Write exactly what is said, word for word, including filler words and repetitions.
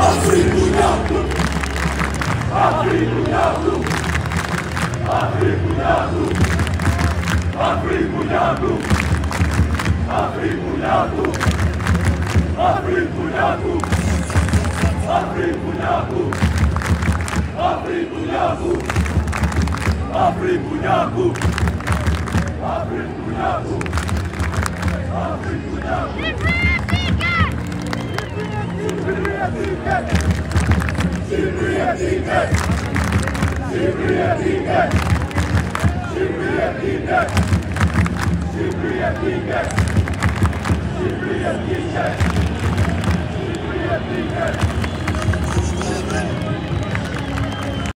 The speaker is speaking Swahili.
Atribulhado, atribulhado, atribulhado, atribulhado, atribulhado, atribulhado, atribulhado, atribulhado, atribulhado, atribulhado, atribulhado. Cibriatique! Cibriatique! Cibriatique! Cibriatique! Cibriatique! Cibriatique!